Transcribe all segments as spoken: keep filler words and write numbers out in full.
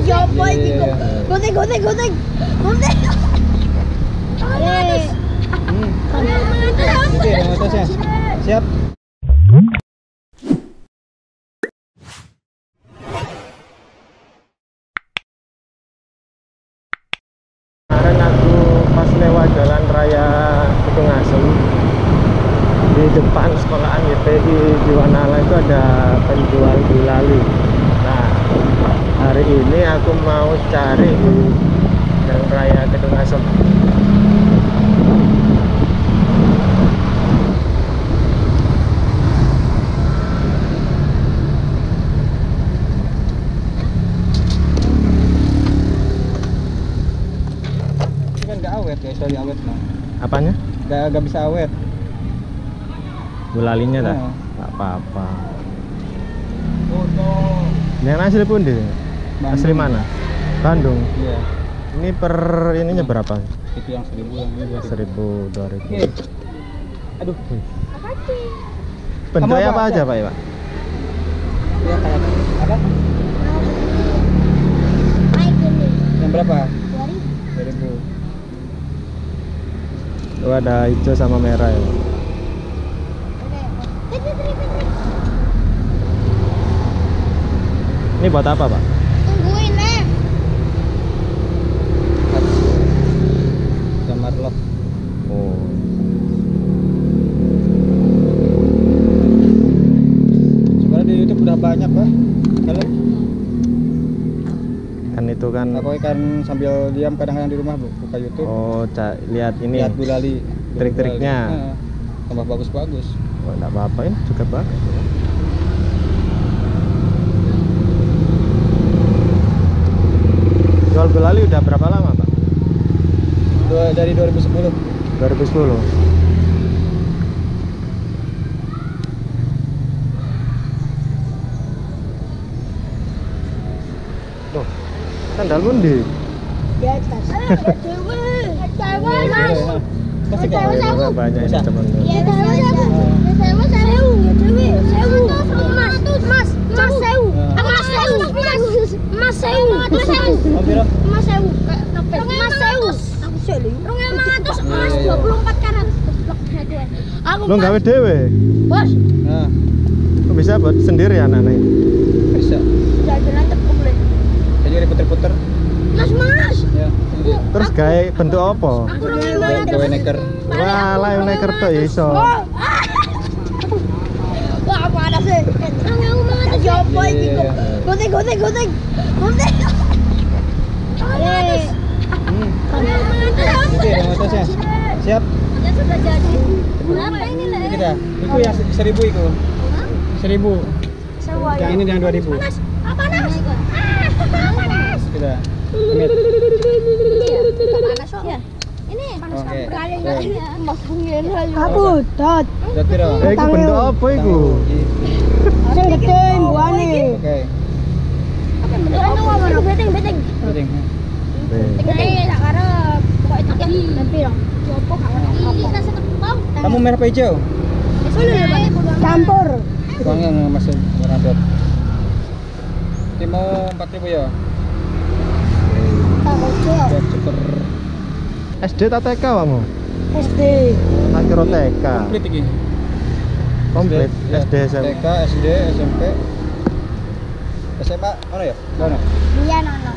Siapa iki kok? Gunting gunting gunting. Gunting. Eh. Hmm. Oke, yang atasnya. Siap. Kemarin aku pas lewat jalan raya Kedungasem, di depan sekolahan Y P I Jiwanala itu ada penjual gulali. Nah, hari ini aku mau cari di jalan raya Kedungasem. Awet ya, sorry awet nah. Apanya? Gak, gak bisa awet. Gulalinya dah? Oh. Gak apa-apa. Yang asli pun deh? Asli mana? Bandung? Iya. Ini per ininya berapa? Itu yang seribu, yang ini dua ribu. Seribu, dua ribu. Hey. Aduh. Bentuknya apa, apa aja Pak ya Pak? Ya kayak apa? Yang berapa? dua ribu. Tuh ada hijau sama merah ya. Ini buat apa Pak? Tungguin deh. Gambar lock. Oh. Sebenarnya di YouTube udah banyak Pak. Kalau kan itu kan aku kan sambil diam kadang-kadang di rumah Bu, buka YouTube. Oh, lihat ini. Lihat gulali, trik-triknya. Nah, tambah bagus-bagus. Oh, enggak apa-apa ini juga bagus. Jual gulali udah berapa lama, Pak? Dua, dari dua ribu sepuluh. dua ribu sepuluh. Tuh. Sandal mundi di atas. Dewe, dewe mas. Kasih kau banyak ini teman. Ya dewe sewu, dewe sewu, dewe sewu. Mas, mas, mas sewu, mas sewu, mas sewu, mas sewu, mas sewu, mas sewu. Aku selu. Rongel mangatus, mas dua puluh empat karat. Aku. Lo gawe dewe. Bos. Nah. Kok bisa buat sendiri anak-anak ini? Bisa. Jalan boleh. Jadi diputer-puter. Mas, mas. Ya. Terus gawe bentuk apa? Aku gawe neker. Wah, lah neker tuh ya iso. Wah, apa ada sih? Aku mangatus siapa iki kok? Gunting gunting gunting. Gunting. Eh. Hmm. Oke, yang atasnya. Siap. Ya sudah jadi. Berapa ini lah? Kita. Itu yang seribu itu. Seribu. Yang ini yang dua ribu. Panas. Ah, panas. Ah, panas. Kita. Ini. Panas kok. Ya. Ini panas sekali. Masangin ayo. Aku dot. Dot piro? Eh, iku bentuk apa iku? Sing gede mbuane. Oke. Oke, bentuk apa ngono? Beteng, beteng. Beteng. Beteng tak karep. Pokoke tak tapi dong. Jopo gak ono apa. Kamu merah apa hijau? Campur. Uangnya masih warna dot. Ini mau empat ribu ya? Buat super. S D tak T K kamu? S D. Tak kira T K. Komplit ini? Komplit? S D, S M P? T K, S D, S M P S M A, mana ya? Mana? Iya, nono.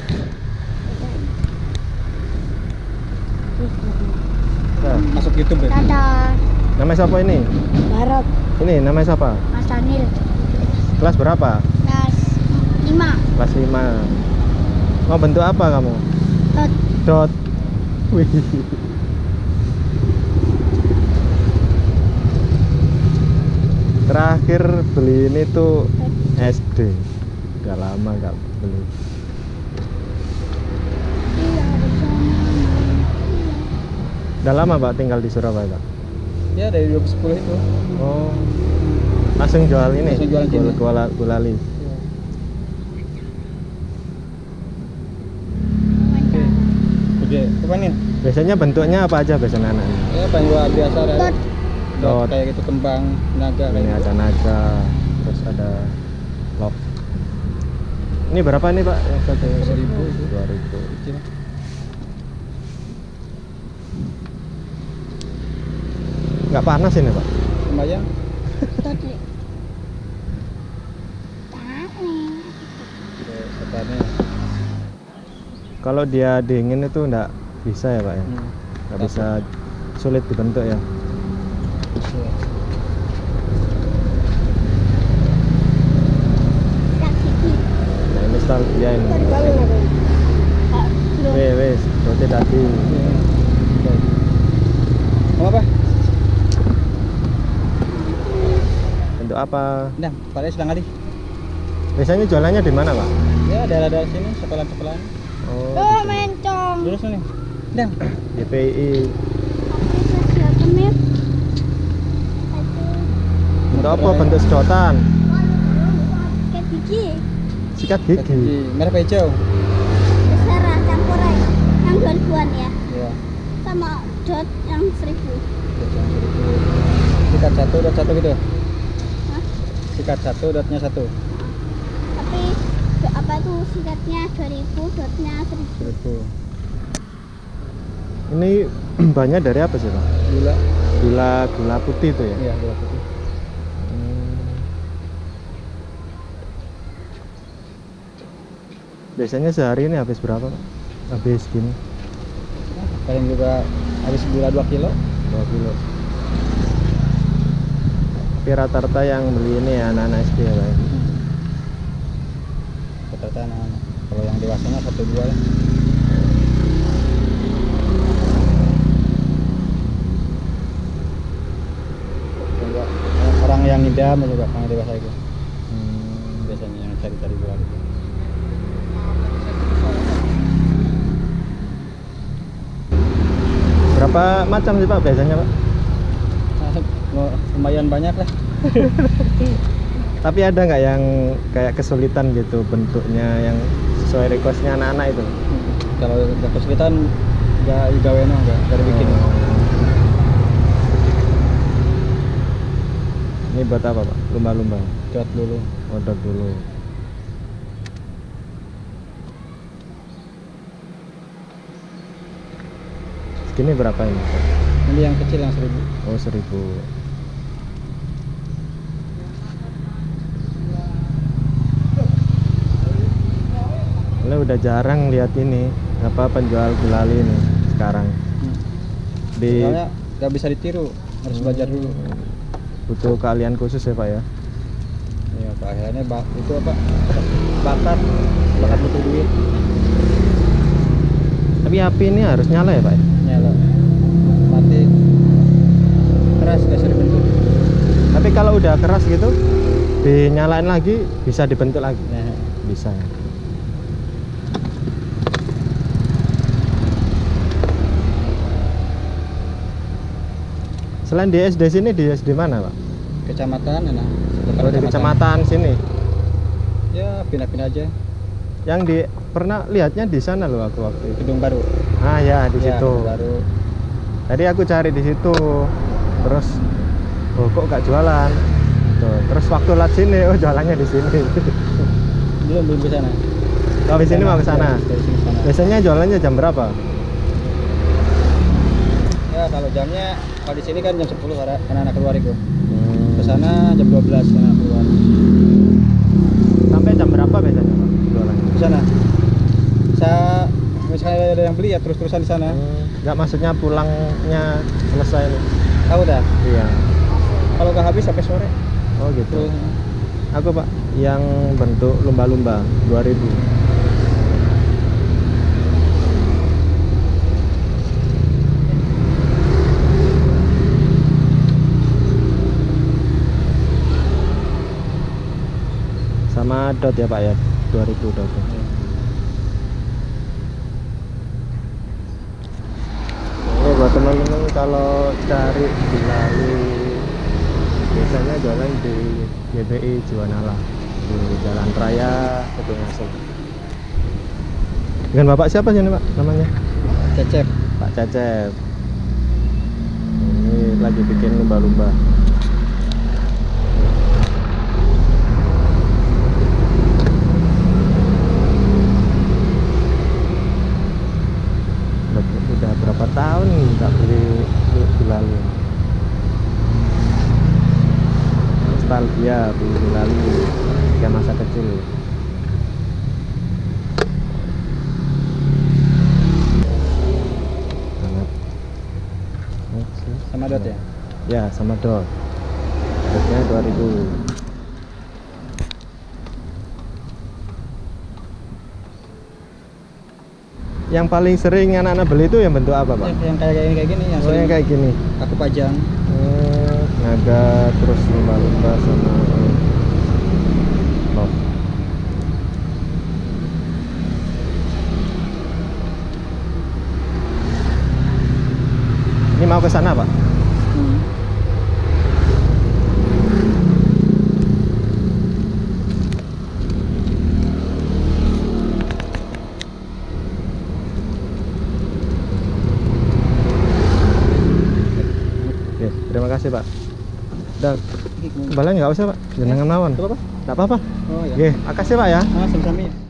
Nah, masuk YouTube ya? Dadah. Namanya siapa ini? Barat. Ini namanya siapa? Mas Daniel. Kelas berapa? Kelas lima. Kelas lima. Mau bentuk apa kamu? Dot. Dot. Wih. Terakhir beli ini tuh S D. Udah lama nggak beli. Udah lama Pak tinggal di Surabaya Pak? Ya dari dua ribu sepuluh itu. Oh. Langsung jual ini? Langsung jual gula, gula, gulali. Ya. Oke. Oke, apa nih? Biasanya bentuknya apa aja biasanya anak ini? Ya banyak biasa ada. Dot. Dot kayak gitu, kembang naga. Ini ada naga, terus ada lock. Ini berapa nih Pak? Yang satu Seribu. dua ribu. Kecil. Nggak panas ini Pak? Lumayan. Tadi. Setarnya. Kalau dia dingin itu nggak bisa ya Pak ya? Hmm. Nggak bisa, sulit dibentuk ya? Iya. Nah ini style dia ini. Tadi bangun aku. Wes wes, roti tadi. Iya. Mau apa? Untuk apa? Nah, Pak sedang kali. Biasanya jualannya di mana Pak? Ya, daerah-daerah sini, sepelan-sepelan. Oh, Oh, di sini. mencong. Lurus nih. Dang. D P I. Untuk apa? Bentuk sedotan, Kayak gigi. sikat gigi. Merah apa hijau? Serah campuran yang dua ribuan ya. Iya. Sama dot yang seribu. Sikat satu, dot satu gitu. Hah? Sikat satu, dotnya satu. Tapi do- apa tuh sikatnya dua ribu, dotnya seribu. Seribu. Ini bahannya dari apa sih Pak? Gula. Gula gula putih itu ya? Iya, gula putih. Hmm. Biasanya sehari ini habis berapa Pak? Habis gini Nah, paling juga habis gula dua kilo. dua kilo. Tapi rata-rata yang beli ini ya anak-anak S D ya Pak? Rata-rata anak-anak. Kalau yang dewasanya satu dua ya. Juga, eh, orang yang ngidam juga orang dewasa itu Hmm. biasanya yang cari-cari gula gitu. Berapa macam sih Pak biasanya Pak? Nah, lumayan banyak lah. Tapi ada nggak yang kayak kesulitan gitu bentuknya yang sesuai requestnya anak-anak itu? Kalau udah kesulitan nggak gawe no nggak nggak dibikin. Oh. Ini buat apa Pak? Lumba-lumba? Dot dulu. Odot dulu. Segini berapa ini Pak? Ini yang kecil yang seribu. Oh seribu. Ini udah jarang lihat ini apa penjual gulali ini sekarang. Di Soalnya nggak bisa ditiru, harus belajar dulu. butuh keahlian khusus ya Pak ya. Ya, Pak, akhirnya bak itu apa? Bakat, bakat butuh duit. Tapi api ini harus nyala ya Pak ya? Nyala. Mati. Keras nggak bisa dibentuk. Tapi kalau udah keras gitu dinyalain lagi bisa dibentuk lagi. Nah, Bisa ya. Selain di S D sini, di S D mana Pak? kecamatan, nah. Kalau di kecamatan sini. Ya, pindah-pindah aja. Yang di pernah lihatnya di sana loh aku waktu itu. Gedung baru. Ah ya di Ya, situ. gedung baru. Tadi aku cari di situ. Terus oh kok gak jualan? Tuh, terus waktu lat sini oh jualannya di sini. Belum belum ke sana. Oh, di sini mau ke sana. Ya, dari sini sana. Biasanya jualannya jam berapa? Ya, kalau jamnya kalau di sini kan jam sepuluh karena anak-anak keluar itu. Hmm. Ke sana jam dua belas anak keluar. Sampai jam berapa biasanya Pak jualannya? Ke sana. Saya misalnya ada yang beli ya terus-terusan di sana. Hmm, nggak maksudnya pulangnya selesai nih. Tahu dah. Iya. Kalau nggak habis sampai sore. Oh gitu. Tuh. Aku Pak yang bentuk lumba-lumba dua ribu. Sama dot ya Pak ya, dua ribu dot. Ini buat teman-teman kalau cari gulali biasanya jualan di G B I Jiwanala di Jalan Raya Kedungasem. Dengan Bapak siapa sih ini Pak namanya? Cecep. Pak Cecep. Ini lagi bikin lumba-lumba. Raya Boyolali ketika masa kecil. Sangat. Sama dot ya? Ya, sama dot. Dotnya dua ribu. Yang paling sering anak-anak beli itu yang bentuk apa, Pak? Yang, yang kayak gini kayak gini yang Oh, yang kayak gini. aku pajang. Oh, naga terus lumba-lumba sama love. Ini mau ke sana, Pak? Hmm. Oke, terima kasih, Pak. Udah, kembali nggak usah, Pak. Jenengan mawon. Apa apa? Nggak apa-apa. Oh ya. Oke, makasih, Pak ya. Ah, sama-sama.